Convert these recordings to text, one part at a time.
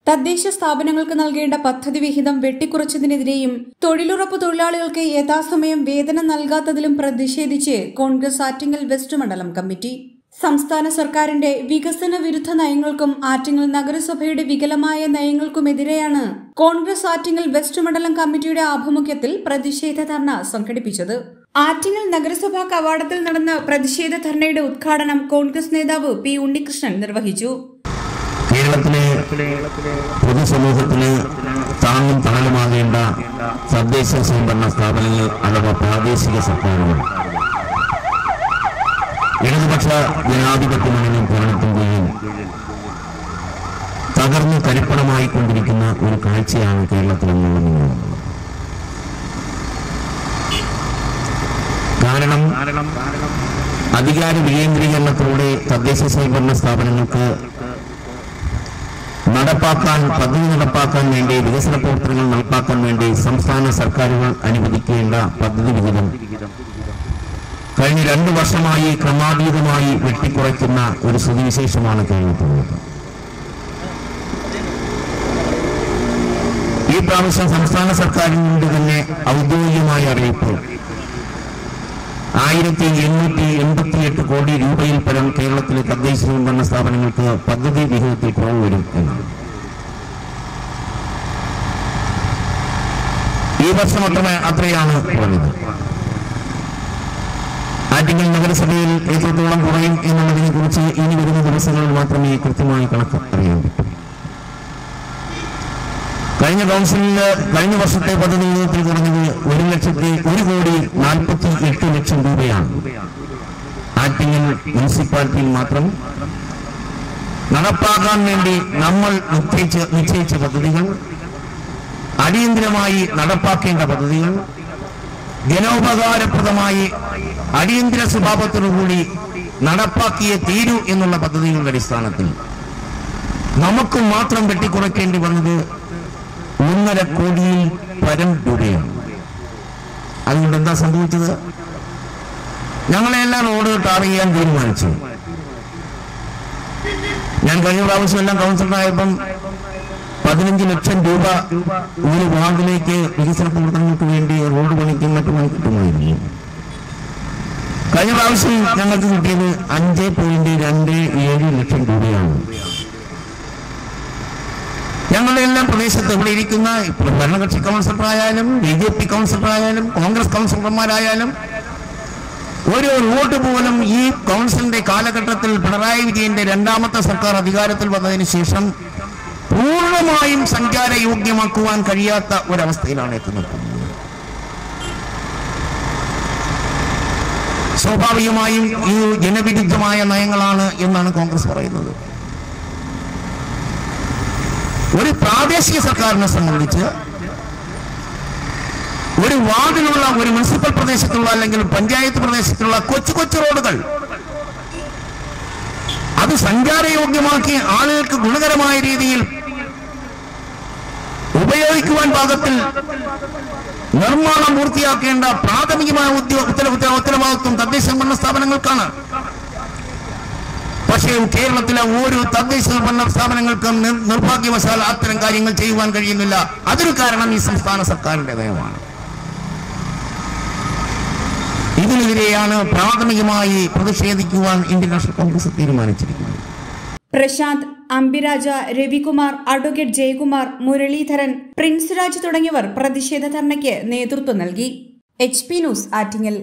തദ്ദേശ സ്ഥാപനങ്ങൾക്ക് നൽകേണ്ട പദ്ധതി വിഹിതം വെട്ടിക്കുറച്ചതിനെതിരെയും തൊഴിലുറപ്പ് തൊഴിലാളികൾക്ക് യഥാസമയം വേതനം നൽകാത്തതിലും പ്രതിഷേധിച്ച് കോൺഗ്രസ് ആറ്റിങ്ങൽ വെസ്റ്റ് മണ്ഡലം കമ്മിറ്റി സംസ്ഥാന സർക്കാരിന്റെ വികസന വിരുദ്ധ നയങ്ങൾക്കും ആറ്റിങ്ങൽ നഗരസഭയുടെ വികലമായ നയങ്ങൾക്കുമെതിരെയാണ് കോൺഗ്രസ് ആറ്റിങ്ങൽ വെസ്റ്റ് മണ്ഡലം കമ്മിറ്റിയുടെ ആഭിമുഖ്യത്തിൽ പ്രതിഷേധ ധർണ സംഘടിപ്പിച്ചത്. ആറ്റിങ്ങൽ നഗരസഭാ കവാടത്തിൽ നടന്ന പ്രതിഷേധ ധർണയുടെ ഉദ്ഘാടനം കോൺഗ്രസ് നേതാവ് പി ഉണ്ണികൃഷ്ണൻ നിർവഹിച്ചു. കേരളത്തിലെ പൊതുസമൂഹത്തിന് താങ്ങും തണലുമാകേണ്ട തദ്ദേശ സ്വയംഭരണ സ്ഥാപനങ്ങൾ അഥവാ പ്രാദേശിക സർക്കാരുകൾ ഇടതുപക്ഷ ജനാധിപത്യ മുന്നണി ഭരണത്തിന്റെയും തകർന്ന് തരിപ്പണമായി കൊണ്ടിരിക്കുന്ന ഒരു കാഴ്ചയാണ് കേരളത്തിലെന്നുള്ളത്. കാരണം അധികാര വികേന്ദ്രീകരണത്തിലൂടെ തദ്ദേശ സ്വയംഭരണ സ്ഥാപനങ്ങൾക്ക് പദ്ധതി നടപ്പാക്കാൻ വേണ്ടി വികസന പ്രവർത്തനങ്ങൾ നടപ്പാക്കാൻ വേണ്ടി സംസ്ഥാന സർക്കാരുകൾ അനുവദിക്കേണ്ട പദ്ധതി വിഹിതം കഴിഞ്ഞ 2 വർഷമായി ക്രമാതീതമായി വെട്ടിക്കുറയ്ക്കുന്ന ഒരു സ്ഥിതിവിശേഷമാണ് കേരളത്തിലുള്ളത്. ഈ പ്രാവശ്യം സംസ്ഥാന സർക്കാരിന്റെ തന്നെ ഔദ്യോഗികമായ അറിയിപ്പ് 1888 കോടി രൂപയിൽ പരം കേരളത്തിലെ തദ്ദേശ സ്വയംഭരണ സ്ഥാപനങ്ങൾക്ക് പദ്ധതി വിഹിതത്തിൽ കുറവ് വരും എന്നാണ്. ഈ വർഷം അത്രയാണ് കുറഞ്ഞത്. ആറ്റിങ്ങൽ നഗരസഭയിൽ എത്രത്തോളം കുറയും എന്നുള്ളതിനെ കുറിച്ച് ഇനി വരുന്ന ദിവസങ്ങളിൽ മാത്രമേ കൃത്യമായി കണക്ക് അറിയാൻ പറ്റൂ. കഴിഞ്ഞ വർഷത്തെ പദ്ധതി വിഹിതത്തിൽ കുറഞ്ഞത് 1,01,48,00,000 രൂപയാണ്. ആറ്റിങ്ങൽ മുനിസിപ്പാലിറ്റിയിൽ മാത്രം നടപ്പാക്കാൻ വേണ്ടി നമ്മൾ നിശ്ചയിച്ച പദ്ധതികൾ, അടിയന്തരമായി നടപ്പാക്കേണ്ട പദ്ധതികൾ, ജനോപകാരപ്രദമായി അടിയന്തര സ്വഭാവത്തോടുകൂടി നടപ്പാക്കിയേ തീരൂ എന്നുള്ള പദ്ധതികളുടെ അടിസ്ഥാനത്തിൽ നമുക്ക് മാത്രം വെട്ടിക്കുറയ്ക്കേണ്ടി വന്നത് 1.5 കോടിയിൽ പരം രൂപയാണ്. അതുകൊണ്ട് എന്താ സംഭവിച്ചത്? ഞങ്ങളെല്ലാം റോഡ് ടാർ ചെയ്യാൻ തീരുമാനിച്ചു. ഞാൻ കഴിഞ്ഞ പ്രാവശ്യം എല്ലാം കൗൺസിലറായപ്പം 15 ലക്ഷം രൂപ ഒരു വാർഡിലേക്ക് വികസന പ്രവർത്തനങ്ങൾക്ക് വേണ്ടി റോഡ് പണിക്കും മറ്റുമായി കിട്ടുമായിരുന്നു. കഴിഞ്ഞ പ്രാവശ്യം ഞങ്ങൾക്ക് കിട്ടിയത് 5.27 ലക്ഷം രൂപയാണ്. ഞങ്ങളെല്ലാം പ്രദേശത്ത് ഇവിടെ ഇരിക്കുന്ന ഭരണകക്ഷി കൗൺസിലറായാലും BJP കൗൺസിലറായാലും കോൺഗ്രസ് കൗൺസിലർമാരായാലും ഒരു റോഡ് പോലും ഈ കൗൺസിലിന്റെ കാലഘട്ടത്തിൽ പിണറായി വിജയന്റെ 2ാമത്തെ സർക്കാർ അധികാരത്തിൽ വന്നതിന് ശേഷം പൂർണ്ണമായും സഞ്ചാരയോഗ്യമാക്കുവാൻ കഴിയാത്ത ഒരവസ്ഥയിലാണ് എത്തുന്നത്. സ്വാഭാവികമായും ഈ ജനവിരുദ്ധമായ നയങ്ങളാണ് എന്നാണ് കോൺഗ്രസ് പറയുന്നത്. ഒരു പ്രാദേശിക സർക്കാരിനെ സംബന്ധിച്ച് ഒരു വാർഡിലുള്ള, ഒരു മുനിസിപ്പൽ പ്രദേശത്തുള്ള അല്ലെങ്കിൽ പഞ്ചായത്ത് പ്രദേശത്തുള്ള കൊച്ചു റോഡുകൾ അത് സഞ്ചാരയോഗ്യമാക്കി ആളുകൾക്ക് ഗുണകരമായ രീതിയിൽ ഉപയോഗിക്കുവാൻ പാകത്തിൽ നിർമ്മാണം പൂർത്തിയാക്കേണ്ട പ്രാഥമികമായ ഉത്തരവാദിത്വം തദ്ദേശ സ്വയംഭരണ സ്ഥാപനങ്ങൾക്കാണ്. പക്ഷേ കേരളത്തിലെ ഓരോ തദ്ദേശ സ്വയംഭരണ സ്ഥാപനങ്ങൾക്കും നിർഭാഗ്യവശാൽ അത്തരം കാര്യങ്ങൾ ചെയ്യുവാൻ കഴിയുന്നില്ല. അതൊരു കാരണം ഈ സംസ്ഥാന സർക്കാരിന്റെ നയമാണ്. ഇതിനെതിരെയാണ് പ്രാഥമികമായി പ്രതിഷേധിക്കുവാൻ ഇന്ത്യൻ നാഷണൽ കോൺഗ്രസ് തീരുമാനിച്ചിരിക്കുന്നത്. പ്രശാന്ത്, അംബിരാജ, രവികുമാർ, അഡ്വക്കേറ്റ് ജയകുമാർ, മുരളീധരൻ, പ്രിൻസ് രാജ് തുടങ്ങിയവർ പ്രതിഷേധ ധർണയ്ക്ക് നേതൃത്വം നൽകി. HP news Attingal.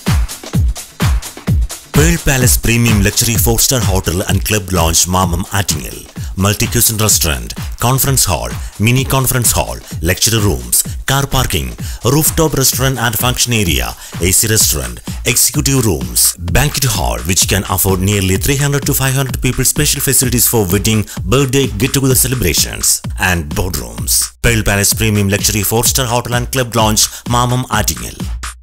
Pearl Palace Premium Luxury 4-star Hotel and Club Lounge Mamam Attingel. Multi-cuisine restaurant, conference hall, mini conference hall, lecture rooms, car parking, rooftop restaurant and function area, AC restaurant, executive rooms, banquet hall which can afford nearly 300 to 500 people, special facilities for wedding, birthday, get-together celebrations and boardrooms. Pearl Palace Premium Luxury 4-star Hotel and Club Lounge Mamam Attingel.